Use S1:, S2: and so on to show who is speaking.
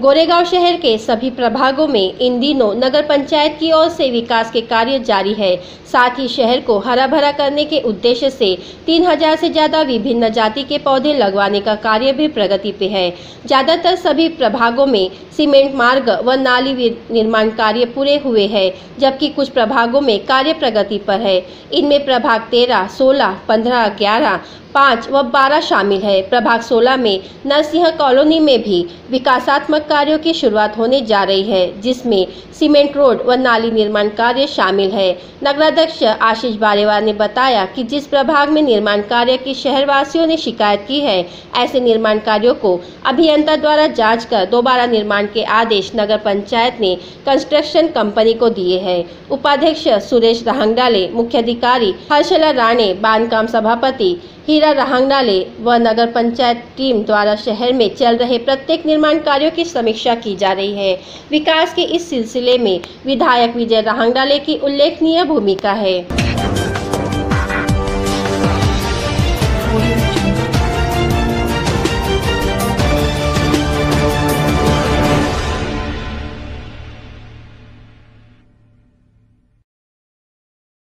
S1: गोरेगांव शहर के सभी प्रभागों में इन दिनों नगर पंचायत की ओर से विकास के कार्य जारी है। साथ ही शहर को हरा भरा करने के उद्देश्य से 3000 से ज्यादा विभिन्न जाति के पौधे लगवाने का कार्य भी प्रगति पे है। ज्यादातर सभी प्रभागों में सीमेंट मार्ग व नाली निर्माण कार्य पूरे हुए हैं, जबकि कुछ प्रभागों में कार्य प्रगति पर है। इनमें प्रभाग 13, 16, 15, 11, 5 व 12 शामिल है। प्रभाग 16 में नरसिंह कॉलोनी में भी विकासात्मक कार्यों की शुरुआत होने जा रही है, जिसमें सीमेंट रोड व नाली निर्माण कार्य शामिल है। नगराध्यक्ष आशीष बारेवाल ने बताया कि जिस प्रभाग में निर्माण कार्य की शहरवासियों ने शिकायत की है, ऐसे निर्माण कार्यों को अभियंता द्वारा जांच कर दोबारा निर्माण के आदेश नगर पंचायत ने कंस्ट्रक्शन कंपनी को दिए हैं। उपाध्यक्ष सुरेश रहांगडाले, मुख्याधिकारी हर्षला राणे, बांधकाम सभापति हीरा रहांगडाले व नगर पंचायत टीम द्वारा शहर में चल रहे प्रत्येक निर्माण कार्यों की समीक्षा की जा रही है। विकास के इस सिलसिले में विधायक विजय रहांगडाले की उल्लेखनीय भूमिका है।